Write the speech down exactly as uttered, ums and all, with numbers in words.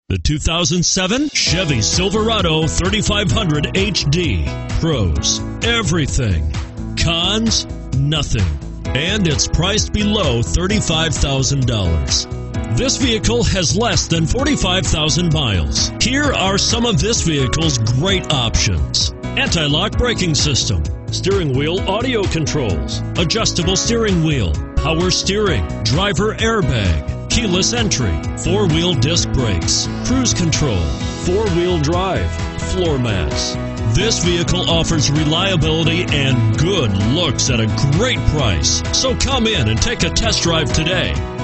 The two thousand seven Chevy Silverado thirty-five hundred H D. Pros, everything. Cons, nothing. And it's priced below thirty-five thousand dollars. This vehicle has less than forty-five thousand miles. Here are some of this vehicle's great options: anti-lock braking system, steering wheel audio controls, adjustable steering wheel, power steering, driver airbag, keyless entry, four-wheel disc brakes, cruise control, four-wheel drive, floor mats. This vehicle offers reliability and good looks at a great price. So come in and take a test drive today.